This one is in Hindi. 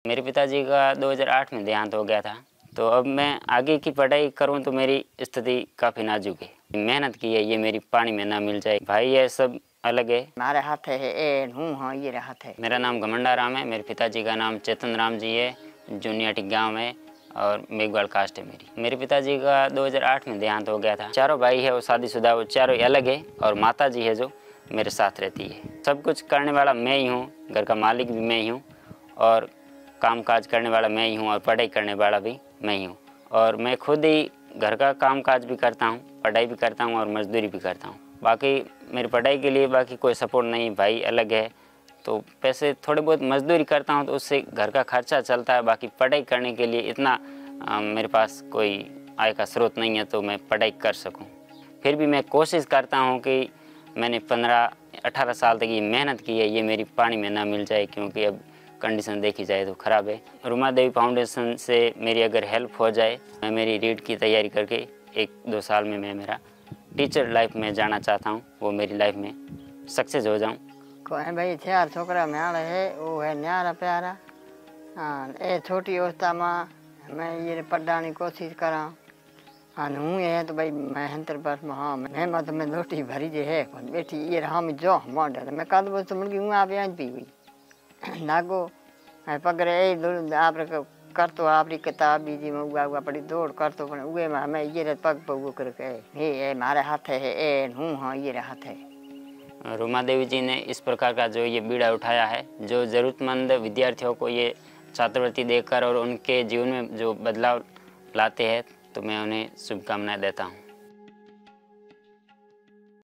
मेरे पिताजी का 2008 में देहांत हो गया था, तो अब मैं आगे की पढ़ाई करूं तो मेरी स्थिति काफ़ी नाजुक है। मेहनत की है, ये मेरी पानी में ना मिल जाए। भाई ये सब अलग है, हमारे हाथ है ए हूँ हाँ ये हाथ है। मेरा नाम घमंडा राम है, मेरे पिताजी का नाम चेतन राम जी है, जुनियाटी गांव है और मेघवाल कास्ट है मेरी। मेरे पिताजी का 2008 में देहांत हो गया था। चारों भाई है वो शादीशुदा, वो चारों अलग है और माता जी है जो मेरे साथ रहती है। सब कुछ करने वाला मैं ही हूँ, घर का मालिक भी मैं ही हूँ और काम काज करने वाला मैं ही हूँ और पढ़ाई करने वाला भी मैं ही हूँ। और मैं खुद ही घर का काम काज भी करता हूँ, पढ़ाई भी करता हूँ और मजदूरी भी करता हूँ। बाकी मेरी पढ़ाई के लिए बाकी कोई सपोर्ट नहीं, भाई अलग है तो पैसे थोड़े बहुत मजदूरी करता हूँ तो उससे घर का खर्चा चलता है। बाकी पढ़ाई करने के लिए इतना मेरे पास कोई आय का स्रोत नहीं है तो मैं पढ़ाई कर सकूँ। फिर भी मैं कोशिश करता हूँ कि मैंने 15-18 साल तक ये मेहनत की है, ये मेरी पानी में ना मिल जाए, क्योंकि अब कंडीशन देखी जाए तो ख़राब है। रुमा देवी फाउंडेशन से मेरी अगर हेल्प हो जाए, मैं मेरी रीट की तैयारी करके 1-2 साल में मैं मेरा टीचर लाइफ में जाना चाहता हूँ, वो मेरी लाइफ में सक्सेस हो जाऊँ। कोई भाई 4 छोकरा म्याड़ है, वो है न्यारा प्यारा। हाँ ए छोटी अवस्था में मैं ये पढ़ने की कोशिश करा। हाँ हूँ ये तो भाई मैं हंतर बस में हाँ मैं मत में रोटी भरी जे है बैठी ये रहा मैं जो मॉडल मैं कल बस मुर्गी हूँ आप यहाँ पी हुई नागो पगड़े आप कर तो आपरी किताब भी जी मैं उगा पड़ी दौड़ कर तो उगे में मैं ये पग पग करके ये हमारे हाथ है ए हूँ हाँ ये हाथ है। रुमा देवी जी ने इस प्रकार का जो ये बीड़ा उठाया है, जो ज़रूरतमंद विद्यार्थियों को ये छात्रवृत्ति देकर और उनके जीवन में जो बदलाव लाते हैं, तो मैं उन्हें शुभकामनाएं देता हूँ।